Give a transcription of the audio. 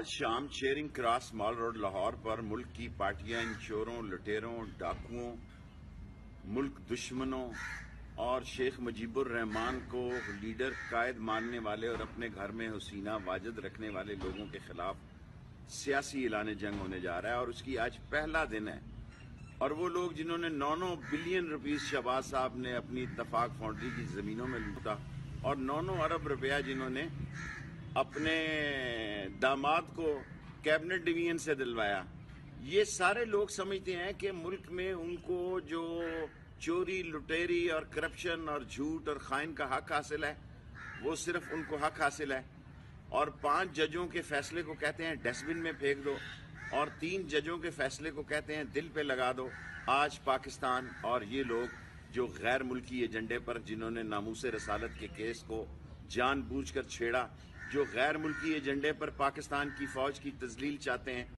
آج شام Charing Cross Mall Road Lahore پر ملک کی پارٹیاں ان چوروں، لٹیروں، ڈاکوؤں، ملک دشمنوں اور شیخ مجیب الرحمان کو لیڈر قائد ماننے والے اور اپنے گھر میں حسینہ واجد رکھنے والے لوگوں کے خلاف سیاسی اعلان جنگ ہونے جا رہا ہے، اور اس کی آج پہلا دن ہے۔ اور وہ لوگ جنہوں نے 9 بلین روپیز شہباز صاحب نے اپنی اتفاق فاؤنڈری کی زمینوں میں لوٹا، اور 9 ارب روپیہ جنہوں نے اپنے داماد کو کیبنٹ ڈویژن سے دلوایا، یہ سارے لوگ سمجھتے ہیں کہ ملک میں ان کو جو چوری، لٹیری اور کرپشن اور جھوٹ اور خائن کا حق حاصل ہے، وہ صرف ان کو حق حاصل ہے، اور 5 ججوں کے فیصلے کو کہتے ہیں ڈسٹ بن میں پھینک دو، اور 3 ججوں کے فیصلے کو کہتے ہیں دل پہ لگا دو۔ آج پاکستان اور یہ لوگ جو غیر ملکی ایجنڈے پر، جنہوں نے ناموس رسالت کے کیس کو جان بوجھ کر چھیڑا، جو غیر ملکی ایجنڈے پر پاکستان کی فوج کی تذلیل چاہتے ہیں،